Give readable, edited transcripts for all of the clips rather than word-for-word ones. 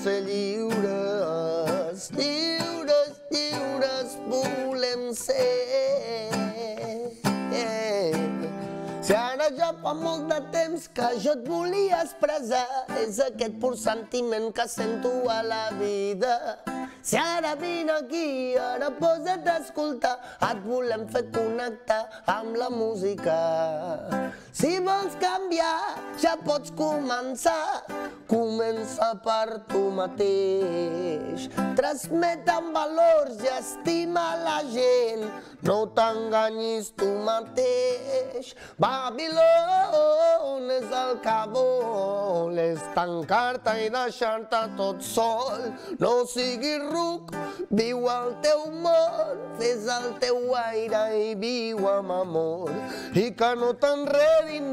ser lliures, lliures, lliures volem ser. Si ara ja fa molt de temps que jo et volia expressar, és aquest pur sentiment que sento a la vida. Si ara vine aquí, ara posa't a escoltar, et volem fer connectar amb la música. Si vols canviar, ja pots començar, comença per tu mateix. Transmet amb valors i estima la gent, no t'enganyis tu mateix. Babilón és el que vol, és tancar-te i deixar-te tot sol. No siguis ruc, viu el teu món, fes el teu aire i viu amb amor. I que no t'enredin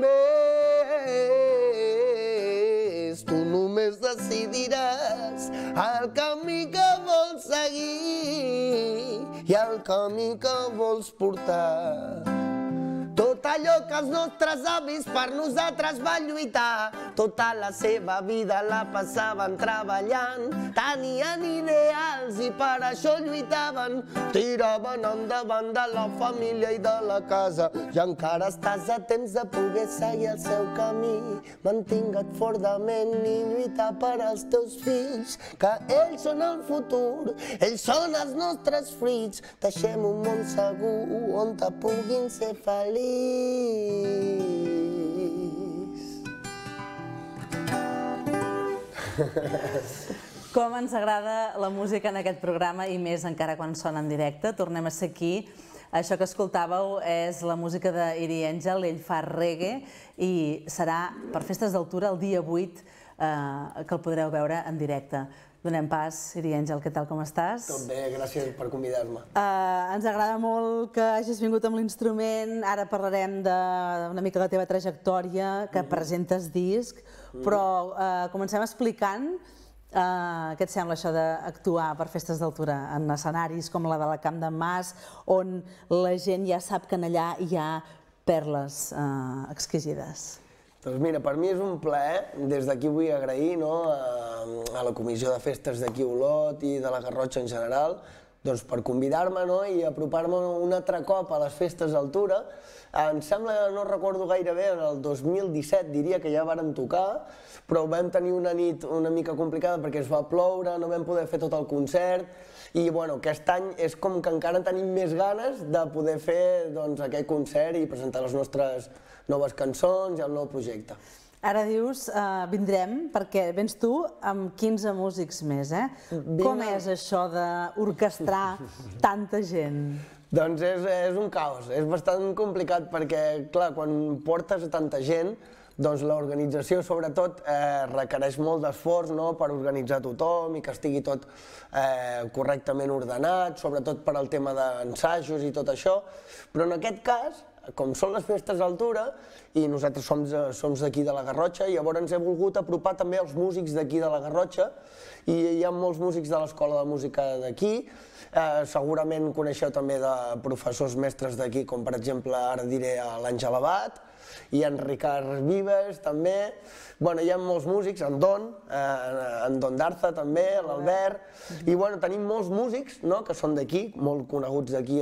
més, tu només decidiràs el camí que vols seguir i el camí que vols portar. Tot allò que els nostres avis per nosaltres van lluitar, tota la seva vida la passaven treballant, tenien ideals i per això lluitaven, tiraven endavant de la família i de la casa, i encara estàs a temps de poder seguir el seu camí. Mantinga't fort de ment i lluitar per als teus fills, que ells són el futur, ells són els nostres fruits. Deixem un món segur on te puguin ser feliç. Com ens agrada la música en aquest programa i més encara quan sona en directe. Tornem a ser aquí. Això que escoltàveu és la música d'Iri Àngel, ell fa reggae i serà per Festes d'Altura el dia 8 que el podreu veure en directe. Donem pas, Iri Àngel, què tal, com estàs? Tot bé, gràcies per convidar-me. Ens agrada molt que hagis vingut amb l'instrument, ara parlarem d'una mica de la teva trajectòria, que presentes disc, però comencem explicant què et sembla això d'actuar per Festes d'Altura en escenaris com la de la Camp d'en Mas, on la gent ja sap que allà hi ha perles exquisides. Doncs mira, per mi és un plaer, des d'aquí vull agrair a la Comissió de Festes d'aquí Olot i de la Garrotxa en general per convidar-me i apropar-me un altre cop a les Festes d'Altura. Em sembla, no recordo gaire bé, en el 2017 diria que ja vàrem tocar, però vam tenir una nit una mica complicada perquè es va ploure, no vam poder fer tot el concert i aquest any és com que encara tenim més ganes de poder fer aquest concert i presentar les nostres noves cançons i el nou projecte. Ara dius, vindrem, perquè vens tu amb 15 músics més, eh? Com és això d'orquestrar tanta gent? Doncs és un caos, és bastant complicat perquè, clar, quan portes tanta gent, doncs l'organització, sobretot, requereix molt d'esforç per organitzar tothom i que estigui tot correctament ordenat, sobretot per al tema d'ensajos i tot això, però en aquest cas, com són les Festes d'Altura, i nosaltres som d'aquí de la Garrotxa, llavors ens he volgut apropar també als músics d'aquí de la Garrotxa, i hi ha molts músics de l'Escola de Música d'aquí, segurament coneixeu també de professors mestres d'aquí, com per exemple, ara diré l'Àngel Abat, i en Ricard Vives també, hi ha molts músics, en Don Darza també, l'Albert, i tenim molts músics que són d'aquí, molt coneguts d'aquí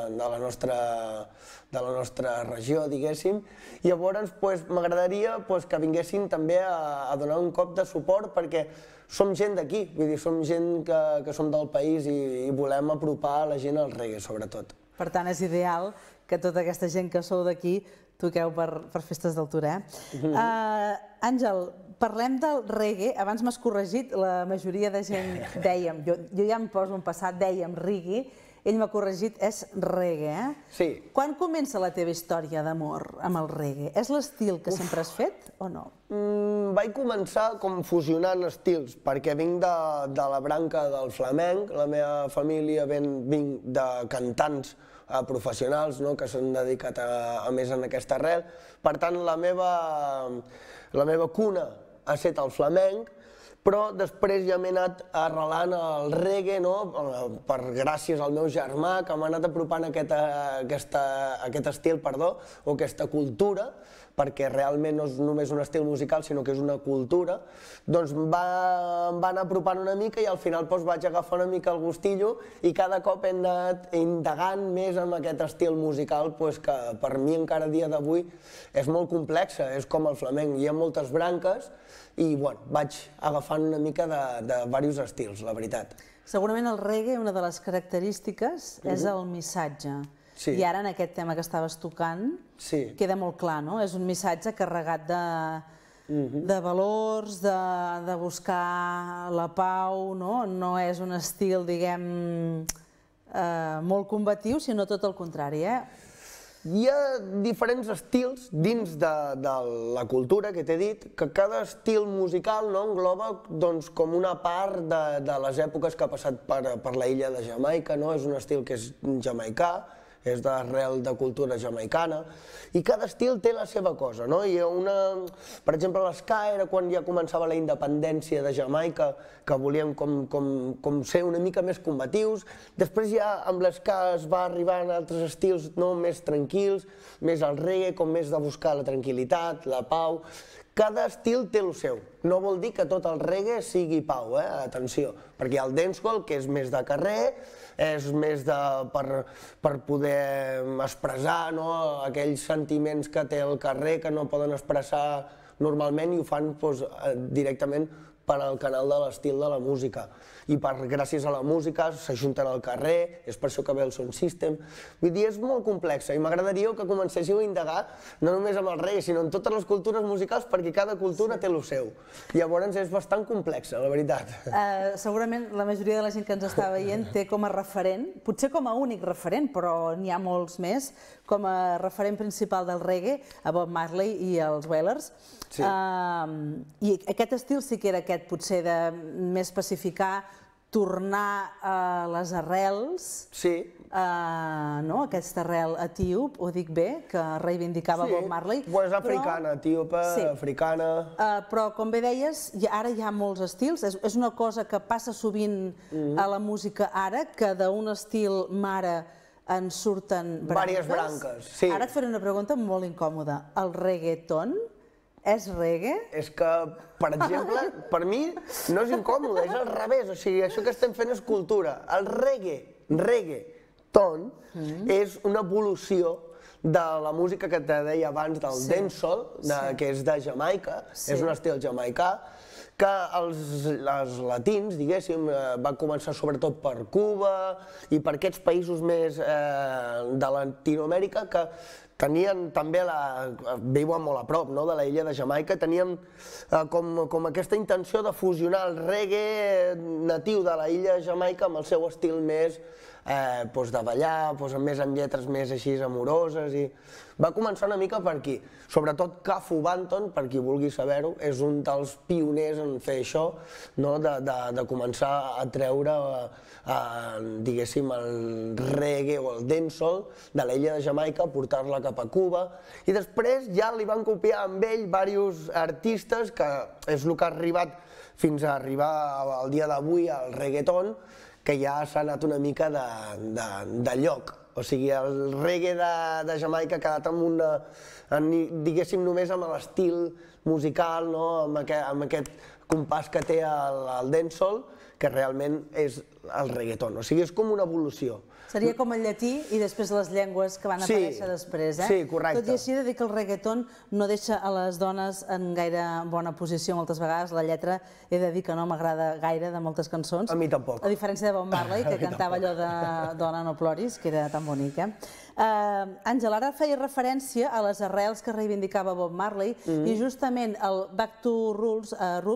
de la nostra regió, diguéssim, i llavors m'agradaria que vinguessin també a donar un cop de suport perquè som gent d'aquí, vull dir, som gent que som del país i volem apropar la gent al reggae, sobretot. Per tant, és ideal que tota aquesta gent que sou d'aquí toqueu per Festes d'Altura. Àngel, parlem del reggae. Abans m'has corregit, la majoria de gent dèiem, jo ja em poso en passat, dèiem reggae, ell m'ha corregit, és reggae. Sí. Quan comença la teva història d'amor amb el reggae? És l'estil que sempre has fet o no? Vaig començar com fusionant estils, perquè vinc de la branca del flamenc, la meva família vinc de cantants professionals que s'han dedicat a més en aquesta arrel. Per tant, la meva cuna ha estat el flamenc, però després ja m'he anat arrelant al reggae gràcies al meu germà, que m'ha anat apropant aquest estil, o aquesta cultura, perquè realment no és només un estil musical, sinó que és una cultura, doncs em va anar apropant una mica i al final vaig agafar una mica el gustillo i cada cop he anat indagant més en aquest estil musical que per mi encara a dia d'avui és molt complex, és com el flamenc, hi ha moltes branques i vaig agafant una mica de diversos estils, la veritat. Segurament el reggae, una de les característiques és el missatge. I ara en aquest tema que estaves tocant queda molt clar, no? És un missatge carregat de valors, de buscar la pau, no és un estil, diguem, molt combatiu, sinó tot el contrari, Hi ha diferents estils dins de la cultura, que t'he dit, que cada estil musical engloba com una part de les èpoques que ha passat per la illa de Jamaica, és un estil que és jamaicà, és d'arrel de cultura jamaicana, i cada estil té la seva cosa. Per exemple, l'ska era quan ja començava la independència de Jamaica, que volien com ser una mica més combatius. Després ja amb l'ska es va arribar a altres estils més tranquils, més al reggae, com més de buscar la tranquil·litat, la pau. Cada estil té el seu. No vol dir que tot el reggae sigui pau, atenció, perquè hi ha el dancehall, que és més de carrer, és més per poder expressar aquells sentiments que té el carrer que no poden expressar normalment i ho fan directament per al canal de l'estil de la música. I gràcies a la música s'ajunten al carrer, és per això que ve el sound system. Vull dir, és molt complexa i m'agradaria que comencéssiu a indagar no només amb el reggae, sinó en totes les cultures musicals, perquè cada cultura té el seu. Llavors és bastant complexa, la veritat. Segurament la majoria de la gent que ens està veient té com a referent, potser com a únic referent, però n'hi ha molts més, com a referent principal del reggae, a Bob Marley i els Wailers. I aquest estil sí que era aquest, potser de més pacificar, tornar a les arrels, aquesta arrel etíop, ho dic bé, que reivindicava Bob Marley. És africana, etíope, africana... Però, com bé deies, ara hi ha molts estils, és una cosa que passa sovint a la música ara, que d'un estil mare en surten branques. Vàries branques, sí. Ara et faré una pregunta molt incòmoda. El reggaeton és reggae? És que, per exemple, per mi no és incòmode, és al revés, o sigui, això que estem fent és cultura. El reggaeton és una evolució de la música que te deia abans del dancehall, que és de Jamaica, és un estil jamaicà, que els latins, diguéssim, va començar sobretot per Cuba i per aquests països més de Latinoamèrica que tenien també, viuen molt a prop de la illa de Jamaica, tenien com aquesta intenció de fusionar el reggae natiu de la illa de Jamaica amb el seu estil més de ballar, més amb lletres més així amoroses. Va començar una mica per aquí. Sobretot Cafu Banton, per qui vulgui saber-ho, és un dels pioners en fer això, de començar a treure, diguéssim, el reggae o el dancehall de l'illa de Jamaica, portar-la cap a Cuba, i després ja li van copiar amb ell diversos artistes, que és el que ha arribat fins a arribar al dia d'avui al reggaeton, que ja s'ha anat una mica de lloc. O sigui, el reggae de Jamaica ha quedat diguéssim, només amb l'estil musical, amb aquest compàs que té el dancehall, que realment és el reggaeton. O sigui, és com una evolució. Seria com el llatí i després les llengües que van aparèixer després, eh? Sí, correcte. Tot i així, he de dir que el reggaeton no deixa a les dones en gaire bona posició moltes vegades. La lletra, he de dir que no m'agrada gaire de moltes cançons. A mi tampoc. A diferència de Bob Marley, que cantava allò de Dona no ploris, que era tan bonic, eh? Àngel, ara feia referència a les arrels que reivindicava Bob Marley i justament el Back to Roots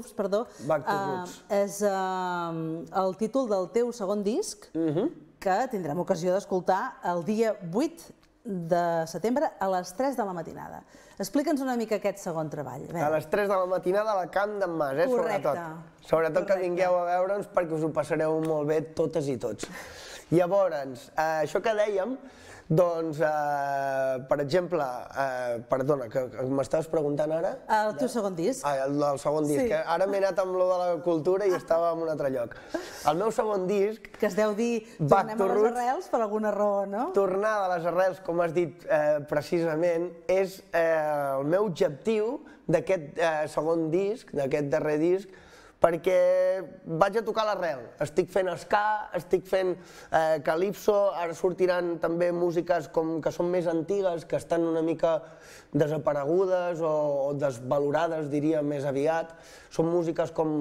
és el títol del teu segon disc, que tindrem ocasió d'escoltar el dia 8 de setembre a les 3 de la matinada. Explica'ns una mica aquest segon treball. A les 3 de la matinada a la Camp d'en Mas, sobretot. Sobretot que vingueu a veure'ns perquè us ho passareu molt bé totes i tots. Llavors, això que dèiem, doncs, per exemple, perdona, que m'estaves preguntant ara? El teu segon disc. El segon disc, ara m'he anat amb lo de la cultura i estava en un altre lloc. El meu segon disc... Que es deu dir, tornem a les arrels per alguna raó, no? Tornar a les arrels, com has dit precisament, és el meu objectiu d'aquest segon disc, d'aquest darrer disc, perquè vaig a tocar l'arrel. Estic fent ska, estic fent calypso, ara sortiran també músiques que són més antigues, que estan una mica desaparegudes o desvalorades, diria, més aviat. Són músiques com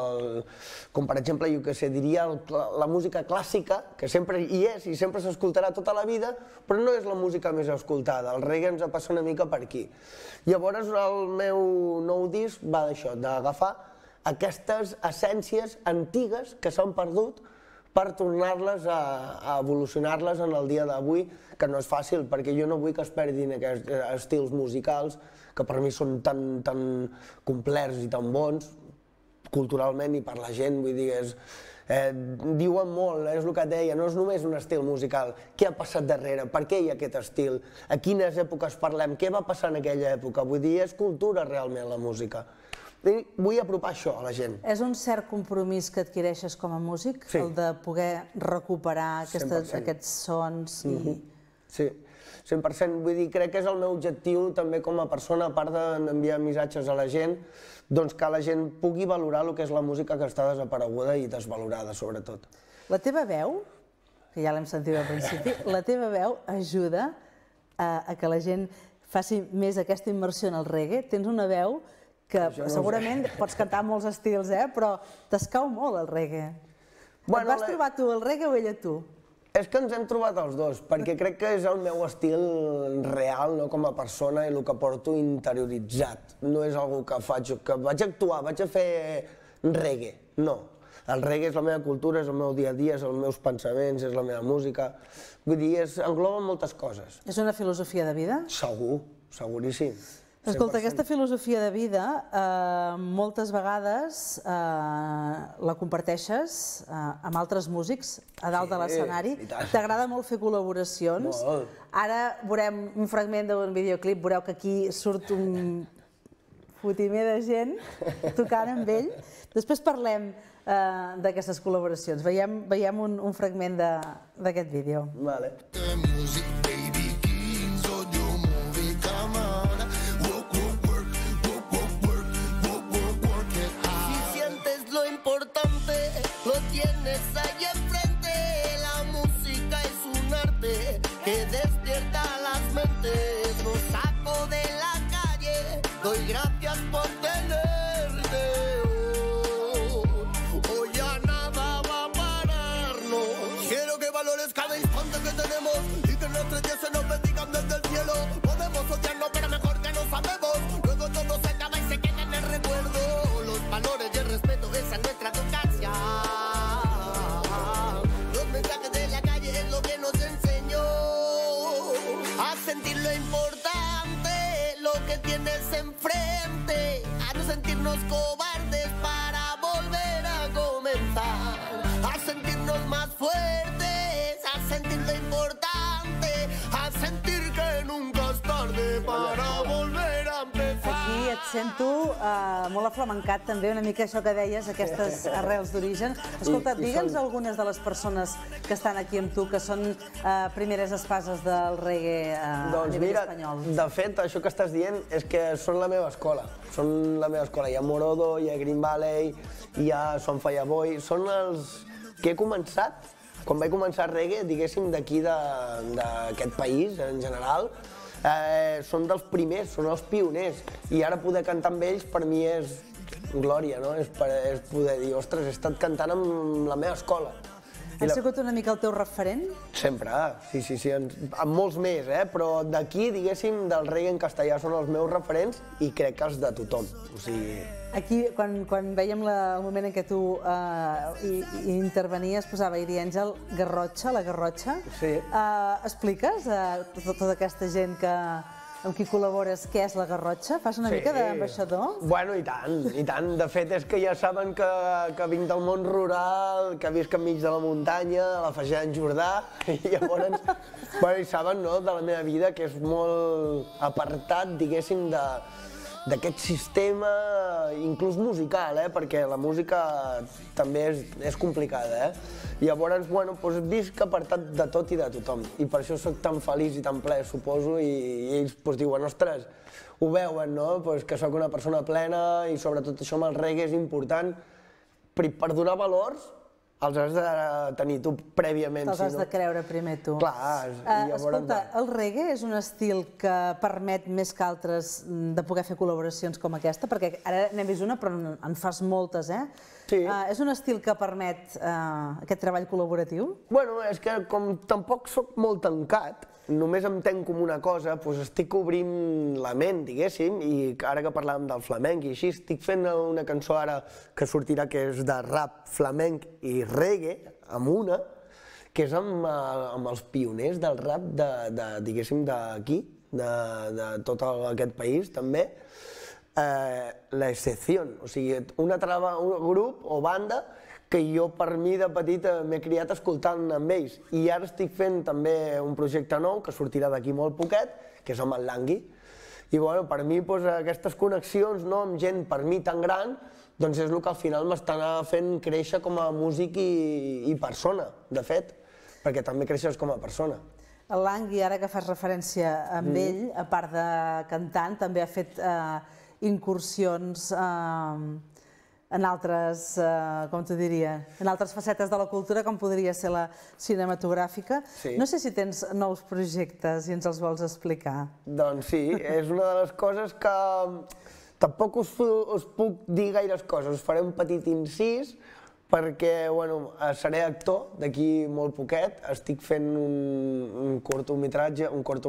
per exemple, jo què sé, diria la música clàssica, que sempre hi és i sempre s'escoltarà tota la vida, però no és la música més escoltada. El reggae ens passa una mica per aquí. Llavors el meu nou disc va d'això, d'agafar aquestes essències antigues que s'han perdut per tornar-les a evolucionar-les en el dia d'avui, que no és fàcil, perquè jo no vull que es perdin aquests estils musicals que per mi són tan complets i tan bons, culturalment i per la gent, vull dir, diuen molt, és el que et deia, no és només un estil musical. Què ha passat darrere? Per què hi ha aquest estil? A quines èpoques parlem? Què va passar en aquella època? Vull dir, és cultura realment la música. Vull apropar això a la gent. És un cert compromís que adquireixes com a músic, el de poder recuperar aquests sons? Sí, 100%. Vull dir, crec que és el meu objectiu també com a persona, a part d'enviar missatges a la gent, doncs que la gent pugui valorar el que és la música que està desapareguda i desvalorada, sobretot. La teva veu, que ja l'hem sentit al principi, la teva veu ajuda a que la gent faci més aquesta immersió en el reggae. Tens una veu que segurament pots cantar molts estils, però t'escau molt el reggae. Et vas trobar tu el reggae o ella tu? És que ens hem trobat els dos, perquè crec que és el meu estil real com a persona i el que porto interioritzat. No és algo que faig, que vaig actuar, vaig a fer reggae, no. El reggae és la meva cultura, és el meu dia a dia, és els meus pensaments, és la meva música. Vull dir, engloba moltes coses. És una filosofia de vida? Segur, seguríssim. Escolta, aquesta filosofia de vida moltes vegades la comparteixes amb altres músics a dalt de l'escenari. T'agrada molt fer col·laboracions. Ara veurem un fragment d'un videoclip, veureu que aquí surt un fotimer de gent tocant amb ell. Després parlem d'aquestes col·laboracions. Veiem un fragment d'aquest vídeo. Vale. Ahí enfrente, la música es un arte que despierta las mentes. Lo saco de la calle, doy gracias por tenerte. Hoy ya nada va a pararnos. Quiero que valores cada instante que tenemos y que nuestros días se nos bendigan desde el cielo. Podemos odiarnos, pero mejor que nos amemos. Luego todo se acaba y se queda en el recuerdo. Los valores y el respeto, esa es nuestra educación. Sentir lo importante, lo que tienes enfrente, a no sentirnos cobardes para volver a comenzar, a sentirnos más fuertes, a sentir lo importante, a sentir que nunca es tarde para volver a empezar. Aquí et sento molt aflamencat també, una mica això que deies, aquestes arrels d'origen. Escolta, digue'ns algunes de les persones que estan aquí amb tu, que són primeres espases del reggae a nivell espanyol. De fet, això que estàs dient és que són la meva escola. Són la meva escola. Hi ha Morodo, hi ha Green Valley, hi ha Son Fireboy. Són els que he començat, quan vaig començar reggae, diguéssim, d'aquí, d'aquest país, en general, són dels primers, són els pioners. I ara poder cantar amb ells per mi és glòria, no? És poder dir, ostres, he estat cantant amb la meva escola. Ha sigut una mica el teu referent? Sempre, sí, amb molts més, però d'aquí, diguéssim, del reggae en castellà són els meus referents i crec que els de tothom, o sigui... Aquí, quan veiem el moment en què tu intervenies, posava Iri Àngel Garrotxa, la Garrotxa. Sí. Expliques a tota aquesta gent amb qui col·labores què és la Garrotxa? Fas una mica d'ambaixador? Bueno, i tant. De fet, és que ja saben que vinc del món rural, que visc enmig de la muntanya, a la Fageda en Jordà, i llavors, bueno, i saben, no?, de la meva vida, que és molt apartat, diguéssim, d'aquest sistema, inclús musical, perquè la música també és complicada. Llavors, bueno, doncs visc apartat de tot i de tothom, i per això soc tan feliç i tan ple, suposo, i ells diuen, ostres, ho veuen, no? Que sóc una persona plena i sobretot això amb el reggae és important. Per donar valors els has de tenir tu prèviament. Els has de creure primer tu. Clar, escolta, el reggae és un estil que permet més que altres de poder fer col·laboracions com aquesta, perquè ara n'hem vist una, però en fas moltes, Sí. És un estil que permet aquest treball col·laboratiu? Bueno, és que com tampoc soc molt tancat, només em tenc com una cosa, doncs estic obrint la ment, diguéssim, i ara que parlàvem del flamenc i així, estic fent una cançó ara que sortirà que és de rap, flamenc i reggae, amb una, que és amb els pioners del rap, diguéssim, d'aquí, de tot aquest país, també, La Excepción, o sigui, un grup o banda que jo per mi de petita m'he criat escoltant amb ells, i ara estic fent també un projecte nou que sortirà d'aquí molt poquet, que és amb el Langui. I bueno, per mi aquestes connexions amb gent per mi tan gran doncs és el que al final m'està fent créixer com a músic i persona, de fet, perquè també creixes com a persona. El Langui, ara que fas referència amb ell, a part de cantant, també ha fet incursions en altres, com t'ho diria, en altres facetes de la cultura, com podria ser la cinematogràfica. No sé si tens nous projectes i ens els vols explicar. Doncs sí, és una de les coses que tampoc us puc dir gaires coses, us faré un petit incís, perquè seré actor d'aquí molt poquet, estic fent un curtmetratge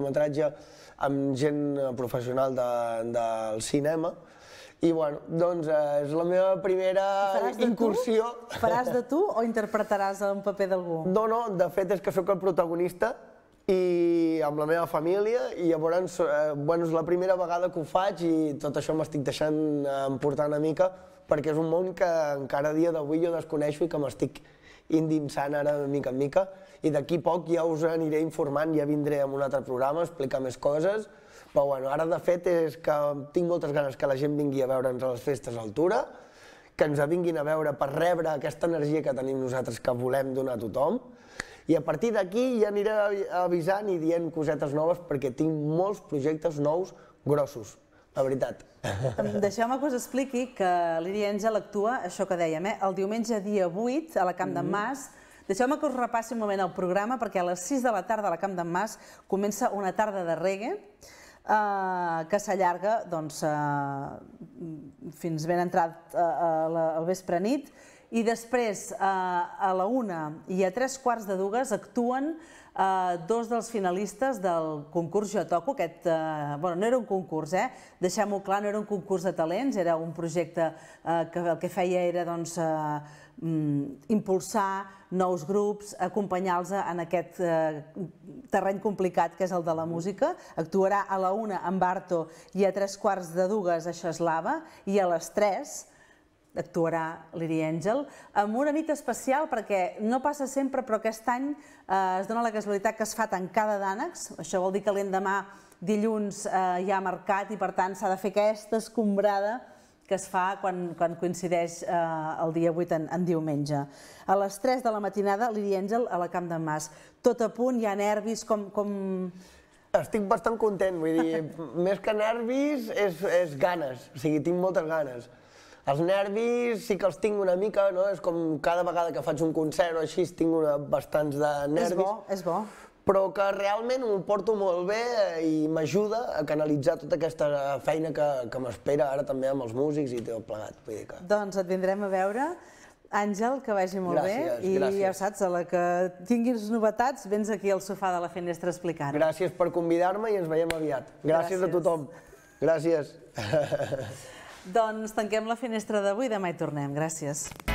amb gent professional del cinema, i doncs és la meva primera incursió. Faràs de tu o interpretaràs un paper d'algú? No, de fet és que sóc el protagonista i amb la meva família, i llavors és la primera vegada que ho faig i tot això m'estic deixant emportar una mica, perquè és un món que encara a dia d'avui jo desconeixo i que m'estic endinsant ara mica en mica, i d'aquí poc ja us aniré informant, ja vindré amb un altre programa a explicar més coses, però ara de fet és que tinc moltes ganes que la gent vingui a veure'ns a les festes a Altura, que ens vinguin a veure per rebre aquesta energia que tenim nosaltres que volem donar a tothom, i a partir d'aquí ja aniré avisant i dient cosetes noves perquè tinc molts projectes nous grossos, la veritat. Deixeu-me que us expliqui que l'Iri Àngel actua, això que dèiem, el diumenge dia 8 a la Camp d'en Mas. Deixeu-me que us repassi un moment el programa, perquè a les 6 de la tarda a la Camp d'en Mas comença una tarda de reggae que s'allarga fins ben entrat al vespre nit, i després a la 1 i a 3:15 actuen dos dels finalistes del concurs Jo Toco. No era un concurs, deixem-ho clar, no era un concurs de talents, era un projecte que el que feia era impulsar nous grups, acompanyar-los en aquest terreny complicat que és el de la música. Actuarà a la 1 amb Barto i a 3:15 això és Lava, i a les 3 actuarà l'Iri Àngel, amb una nit especial perquè no passa sempre, però aquest any es dona la casualitat que es fa tancada d'ànecs. Això vol dir que l'endemà, dilluns, hi ha mercat i per tant s'ha de fer aquesta escombrada que es fa quan coincideix el dia 8 en diumenge. A les 3 de la matinada, l'Iri Àngel a la Camp d'en Mas. Tot a punt, hi ha nervis, com... Estic bastant content, vull dir, més que nervis és ganes, o sigui, tinc moltes ganes. Els nervis sí que els tinc una mica, és com cada vegada que faig un concert o així tinc bastants de nervis. És bo. Però que realment m'ho porto molt bé i m'ajuda a canalitzar tota aquesta feina que m'espera ara també amb els músics i tot plegat. Doncs et vindrem a veure. Àngel, que vagi molt bé. I ja saps, a la que tinguis novetats, vens aquí al sofà de la Fenestra a explicar-ho. Gràcies per convidar-me i ens veiem aviat. Gràcies a tothom. Gràcies. Doncs tanquem la Fenestra d'avui, demà hi tornem. Gràcies.